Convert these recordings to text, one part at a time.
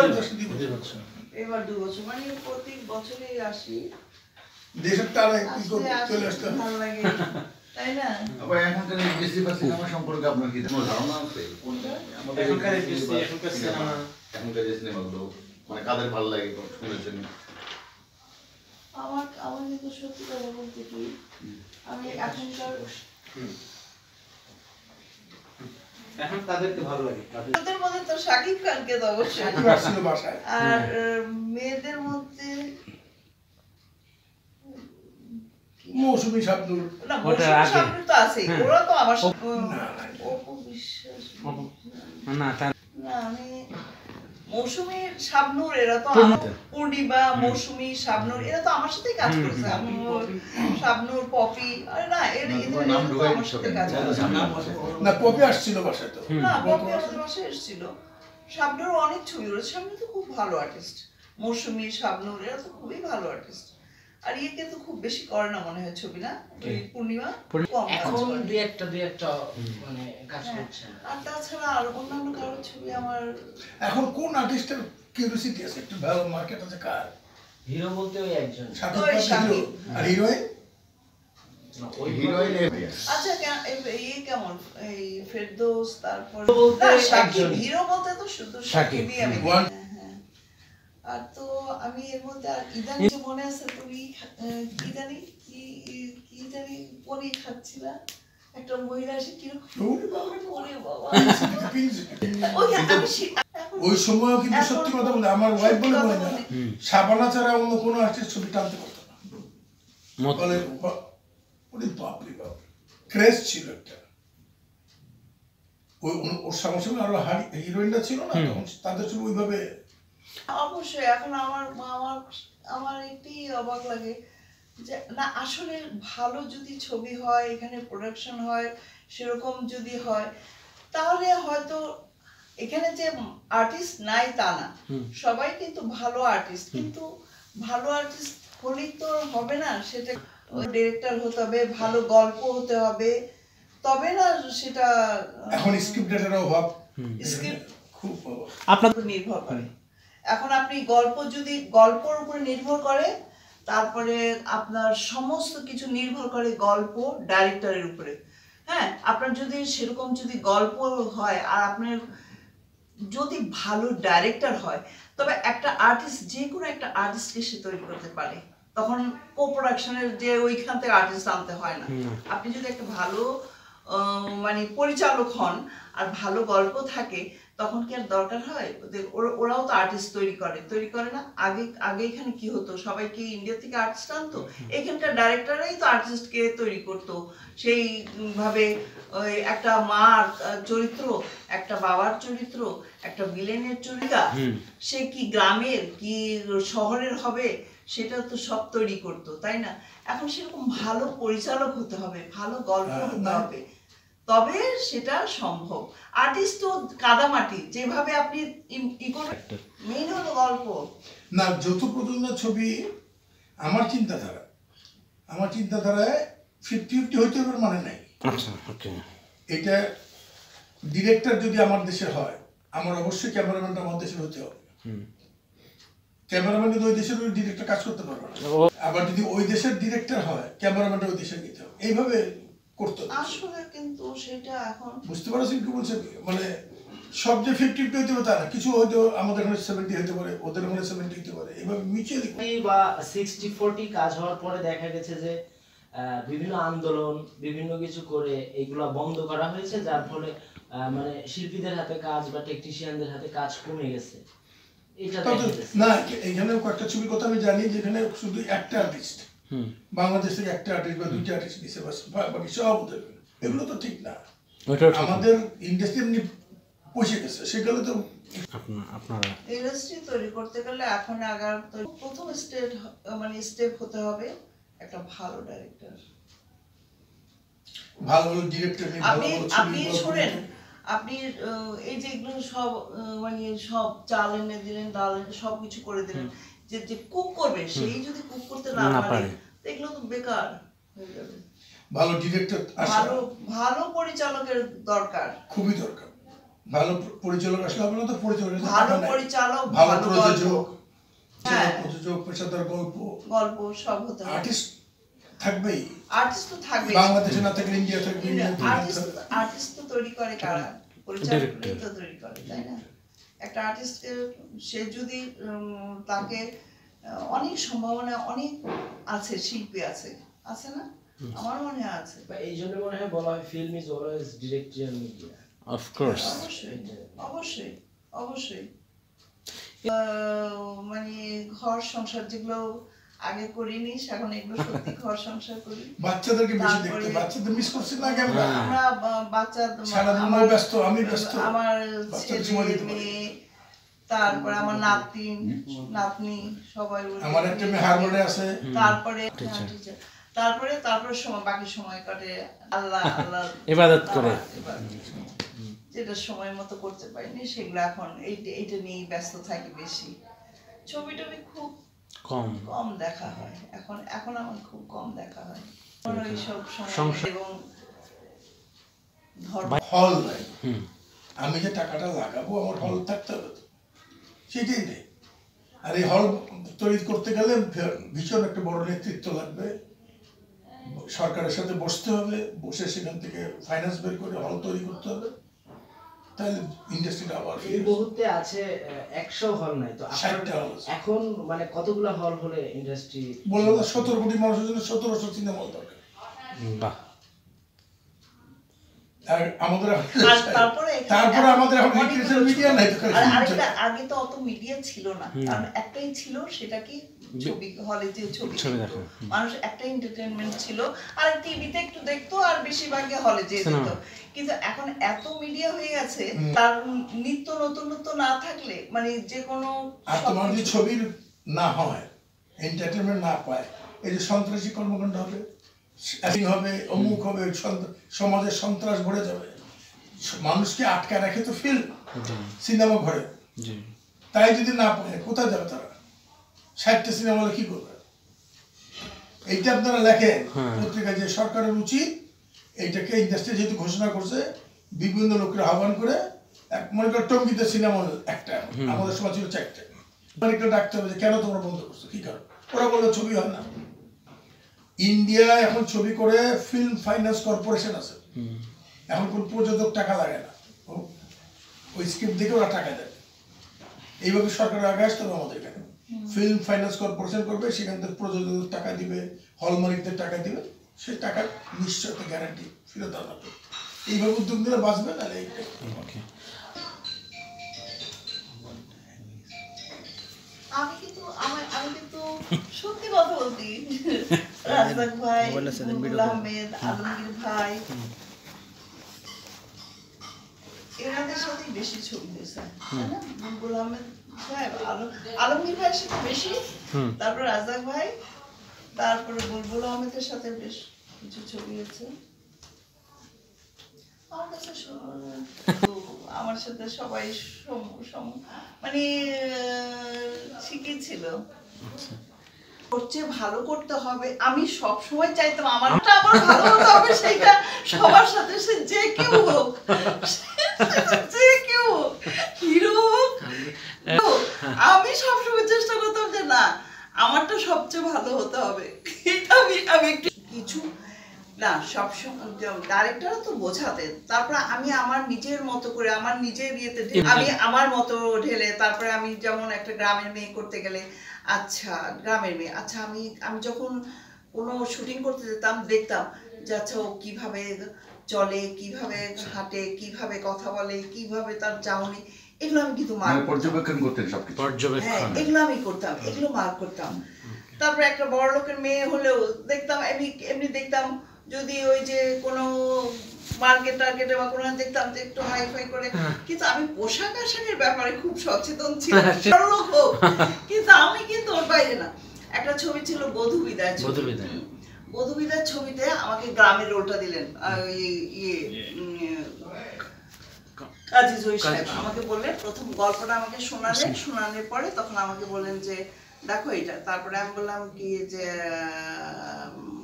এবার 2 বছর মানে প্রতি বছরই আসি দেশের টানে কি করতে চলে আসতে ভালো লাগে তাই না? আবার এখনকার বেশিরভাগ সিনেমা সম্পর্কে আপনার কি ধারণা আছে? আমাদের এখনকার সিনেমাগুলো মানে কাদের ভালো লাগে শুনেছেন? আমার কিন্তু সত্যি কথা বলতে কি আমি এখনকার এখন তাদেরকে ভালো লাগে ওদের মধ্যে তো শাকিব খানকে তো অবশ্যই ছিল বাসায় আর মেয়েদের মধ্যে মৌসুমী শাবনূর না মৌসুমী শাবনূর তো আছে ওরা তো আমার অপু বিশ্বাস না আমি মৌসুমী শাবনূর এরা তো পূর্ণিমা মৌসুমী শাবনূর এরা তো আমার সাথেই কাজ করেছে শাবনূর পপি আরে না এদের নাম ঢুকাই আমার সাথে কাজ করেছে না পপি আসছিল বাসায় তো না পপি আমাদের বাসায় এসেছিল শাবনূর অনেক ছবি করেছে শাবনূর তো খুব ভালো আর্টিস্ট মৌসুমী শাবনূর এরা তো খুবই ভালো আর্টিস্ট আর ইয়ে কিন্তু খুব বেশি করে না মনে হয় ছবি না পূর্ণিমা এখন দুই একটা মানে কাজ করছে আর তাছাড়া আর অন্যান্য কারোর ছবি আমার এখন কোন আর্টিস্টের কিউরিওসিটি আছে একটু ভালো মার্কেট আছে কার হিরো বলতে ওই একজন শাকিব আর হিরোইন হিরোইন আচ্ছা এই কেমন এই ফেরদৌস তারপর না শাকিব হিরো বলতে তো শুধু শাকিবই আমি আর তো আমি এর মধ্যে আর ইদানিং মনে আছে তুমি কি জানি পনির খাচ্ছিলা একটা মহিলা এসে কিরকম ওরে বাবা ওই সময় কিন্তু সত্যি কথা বলতে আমার ওয়াইফ বলে না শাবানা ছাড়া অন্য কোনো আর্টিস্ট ছবি টানতে পারতো না বলে ওরে বাপরে বাপ ক্রেজ ছিল একটা ওই ওর সঙ্গে আরো হিরোইনটা ছিল না তখন তাদের ছবি ওইভাবে অবশ্যই এখন আমার একটি অবাক লাগে যে না আসলে ভালো যদি ছবি হয় এখানে প্রোডাকশন হয় সেরকম যদি হয় তাহলে হয়তো এখানে যে আর্টিস্ট নাই তা না সবাই কিন্তু ভালো আর্টিস্ট কিন্তু ভালো আর্টিস্ট হলেই তো হবে না সেটা ডিরেক্টর হতে হবে ভালো গল্প হতে হবে তবে না সেটা এখন স্ক্রিপ্ট রাইটারের অভাব স্ক্রিপ্ট খুব আপনার নির্ভর করে এখন আপনি গল্পর উপর নির্ভর করে তারপরে আপনার সমস্ত কিছু নির্ভর করে গল্প ডাইরেক্টরের উপরে হ্যাঁ আপনার যদি সেরকম যদি গল্প হয় আর আপনার যদি ভালো ডাইরেক্টর হয় তবে একটা আর্টিস্ট যে কোনো একটা আর্টিস্টকে সে তৈরি করতে পারে তখন কো প্রোডাকশনের যে ওইখান থেকে আর্টিস্ট আনতে হয় না আপনি যদি একটা ভালো মানে পরিচালক হন আর ভালো গল্প থাকে তখন কি আর দরকার হয় ওরাও তো আর্টিস্ট তৈরি করে না আগে এখানে কি হতো সবাই কি ইন্ডিয়া থেকে আর্টিস্ট আনতো এখানকার ডাইরেক্টররাই তো আর্টিস্টকে তৈরি করতো সেই ভাবে একটা মার চরিত্র একটা বাবার চরিত্র একটা ভিলেনের চরিত্র সে কি গ্রামের কি শহরের হবে সেটা তো সব তৈরি করতো তাই না এখন সেরকম ভালো পরিচালক হতে হবে ভালো গল্প হতে হবে তবে সেটা সম্ভব আর্টিস্ট তো কাদামাটি যেভাবে আপনি মেইন হলো গল্প না যৌথ প্রযোজনা ছবি আমার চিন্তাধারায় 50-50 হইতে হবে মানে নাই এটা ডিরেক্টর যদি আমার দেশের হয় আমার অবশ্যই ক্যামেরাম্যানটা আমার দেশের হতে হবে ক্যামেরাম্যান যদি ওই দেশের ডিরেক্টর কাজ করতে পারবে না আবার যদি ওই দেশের ডিরেক্টর হয় ক্যামেরাম্যানটা ওই দেশের নিতে হবে এইভাবে করতে হবে আসলে কিন্তু সেটা এখন বুঝতে পারছেন কি বলছে মানে সব যে 50-50 হইতে হবে তা না কিছু হয়তো আমাদের এখানে 70 হতে পারে ওদের এখানে 70 হতে পারে এইভাবে মিউচুয়ালি বা 60-40 কাজ হওয়ার পরে দেখা গেছে যে বিভিন্ন আন্দোলন বিভিন্ন কিছু করে এইগুলা বন্ধ করা হয়েছে যার ফলে মানে শিল্পীদের হাতে কাজ বা টেকনিশিয়ানদের হাতে কাজ কমে গেছে এটা না এখানে কয়েকটা ছবির কথা আমি জানি যেখানে শুধু একটা আর্টিস্ট বাংলাদেশ থেকে একটা আর্টিস্ট বা দুইটা আর্টিস্ট দিছে বাকি সব ওদের এগুলো তো ঠিক না আমাদের ইন্ডাস্ট্রি এমনি পৌঁছে গেছে সেগুলো তো আপনারা ইন্ডাস্ট্রি তৈরি করতে গেলে এখন প্রথম স্টেপ হতে হবে একটা ভালো ডাইরেক্টর ভালো ডিরেক্টর আপনি শুনেন আপনি এই যে এগুলো সব মানে সব চাল এনে দিলেন ডাল সব কিছু করে দিলেন যে কুক করবে সেই যদি কুক করতে না পারে এগুলো তো বেকার হয়ে যাবে ভালো ডিরেক্টর ভালো পরিচালকের দরকার খুবই দরকার ভালো পরিচালক আসলে হবে না তো পরিচালক ভালো পরিচালক, ভালো ভালো প্রযোজক, হ্যাঁ। প্রযোজক, পেশাদার গল্প সব হতে হবে। আর্টিস্ট থাকবেই। আর্টিস্ট তো থাকবে, বাংলাদেশে না থাকলে ইন্ডিয়া থাকবে, আর্টিস্ট তো তৈরি করে কারা? পরিচালকই তো তৈরি করে, তাই না? একটা আর্টিস্টকে সে যদি তাকে অনেক সম্ভাবনা অনেক আছে, শিল্পী আছে, আছে না? আমার মনে হয় আছে। এই জন্য মনে হয় বলা হয় film is always directorial media. Of course, অবশ্যই অবশ্যই অবশ্যই। মানে ঘর সংসার যেগুলো আগে করিনি, এখন এগুলো সত্যি ঘর সংসার করি। বাচ্চাদেরকে বেশি দেখতে, বাচ্চাদের মিস করছি না আমরা। আমরা বাচ্চা, আমার ব্যস্ত, আমি ব্যস্ত, আমার বাচ্চাদের সময় ছেলে দিতে পারি। মেয়ে, তারপরে আমার নাতি নাতনি সবাই, আমার একটা মেয়ে হারবারে আছে, তারপরে তারপরে তারপরে সময়, বাকি সময় কাটে আল্লাহ আল্লাহ ইবাদত করে। যেটা সময় মতো করতে পারিনি সেগুলো এখন এইটা নিয়েই ব্যস্ত থাকি বেশি। ছবি টবি খুব কম দেখা হয় এখন, এখন আমার খুব কম দেখা হয় এইসব সময়। এবং হল নাই, আমি যে টাকাটা লাগাবো আমার হল থাকতে হবে তো, সেটাই নেই। আর এই হল তৈরি করতে গেলে ভীষণ একটা বড় নেতৃত্ব লাগবে, সরকারের সাথে বসতে হবে, বসে সেখান থেকে ফাইন্যান্স বের করে হল তৈরি করতে হবে, তাহলে ইন্ডাস্ট্রিটা আবার এই মুহূর্তে আছে 100 হল নাই তো এখন, মানে কতগুলো হল হলে ইন্ডাস্ট্রি? বললাম 17 কোটি মানুষের জন্য 1700 সিনেমা হল দরকার। বাহ। আর আমাদের তারপরে আমাদের মিডিয়া নাই তো, আগে তো অত মিডিয়া ছিল না, কারণ একটাই ছিল, সেটা কি ছবি, হলে যে ছবি দেখো, মানুষ একটা এন্টারটেইনমেন্ট ছিল, আর টিভিতে একটু দেখতো, আর বেশিরভাগই হলে যে দেখতো। কিন্তু এখন এত মিডিয়া হয়ে গেছে, তার নিত্য নতুনত্ব না থাকলে মানে যে কোনো, আর তোমার যে ছবির না হয়, এন্টারটেইনমেন্ট না পায়, এই যে সন্ত্রাসী কর্মকাণ্ড হবে, হবে, অমুক হবে, সমাজের সন্ত্রাস ভরে যাবে, মানুষকে আটকায় রাখে তো ফিল্ম, সিনেমা ঘরে। তাই যদি না পায় কোথায় যাবে তারা? 60টা সিনেমা হলে কি করবে? এইটা আপনারা লেখেন পত্রিকায় যে সরকারের উচিত এইটাকে, ইন্ডাস্ট্রি যেহেতু ঘোষণা করছে, বিভিন্ন লোকের আহ্বান করে, মনে করো টঙ্গিতে সিনেমা হল একটা, আমাদের সমাজ ছিল 4টা, অনেকটা ডাকতে হবে যে কেন তোমরা বন্ধ করছো, কি কারণ? ওরা বললো ছবি হয় না। ইন্ডিয়া এখন ছবি করে ফিল্ম ফাইন্যান্স কর্পোরেশন আছে, এখন কোন প্রযোজক টাকা লাগে না, ওই স্ক্রিপ্ট দেখে ওরা টাকা দেয়। এইভাবে সরকারের আগে আসতে হবে আমাদের এখানে, ফিল্ম ফাইন্যান্স কর্পোরেশন করবে, সেখান থেকে প্রযোজকদের টাকা দিবে, হল মালিকদের টাকা দিবে, সে টাকার নিশ্চয়তা গ্যারান্টি ফেরত আনবে। এইভাবে উদ্যোগ নিলে বাঁচবে না। আমি কিন্তু সত্যি কথা বলছি, রাজাক ভাই, বুলবুল আহমেদ, আলমগীর ভাই, এনাদের সাথে বেশি ছবি হয়েছে, তাই না? বুলবুল আহমেদ ভাই, আলমগীর ভাইয়ের সাথে বেশি, তারপর রাজাক ভাই, তারপরে বুলবুল আহমেদের সাথে বেশ কিছু ছবি হয়েছে। আমার সাথে সবাই মানে ঠিকই ছিল। সবচেয়ে ভালো করতে হবে, আমি সব সময় চাইতাম আমারটা আবার ভালো হতে হবে, সেটা সবার সাথে, সে যে কেউ হোক, যে কেউ হোক, হিরো হোক, আমি সবসময় চেষ্টা করতাম যে না, আমারটা সবচেয়ে ভালো হতে হবে। এটা আমি একটু কিছু না, সবসময় ডাইরেক্টরও তো বোঝাতেন, তারপরে আমি আমার নিজের মতো করে, আমার নিজের ইয়েতে আমি আমার মতো ঢেলে, তারপরে আমি যেমন একটা গ্রামের মেয়ে করতে গেলে, আচ্ছা গ্রামের মেয়ে, আচ্ছা আমি যখন কোনো শুটিং করতে যেতাম, দেখতাম যে আচ্ছা ও কিভাবে চলে, কিভাবে হাঁটে, কিভাবে কথা বলে, কিভাবে তার চাউনি, এগুলো আমি কিন্তু পর্যবেক্ষণ করতেন, সবকিছু হ্যাঁ এগুলো আমি করতাম, এগুলো মার্ক করতাম। তারপরে একটা বড় লোকের মেয়ে হলেও দেখতাম, এমনি দেখতাম, যদি ওই যে কোনো মার্কেটে বা কোনো দেখতাম যে একটু হাই ফাই করে, কিন্তু আমি পোশাক আশাকের ব্যাপারে খুব সচেতন ছিলাম, কিন্তু আমি কিন্তু ওর বাইরে না। একটা ছবি ছিল বধূ বিদায়, বধূ বিদায় ছবিতে আমাকে গ্রামের রোলটা দিলেন, কাজী জয়ী সাহেব আমাকে বললেন, প্রথম গল্পটা আমাকে শোনানোর পরে তখন আমাকে বললেন যে দেখো এটা, তারপরে আমি বললাম কি যে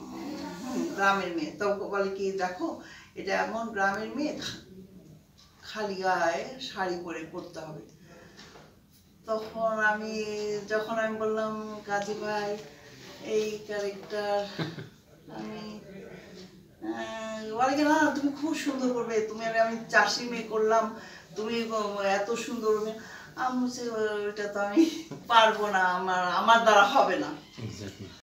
গ্রামের মেয়ে, তো বলে কি দেখো এটা এমন গ্রামের মেয়ে, খালি গায়ে শাড়ি পরে করতে হবে। তখন যখন আমি বললাম কাজী ভাই এই ক্যারেক্টার আমি বলে কি না তুমি খুব সুন্দর করবে, আমি চাষি মেয়ে করলাম, তুমি এত সুন্দর করবে। আমি বলছি ওইটা তো আমি পারবো না, আমার দ্বারা হবে না।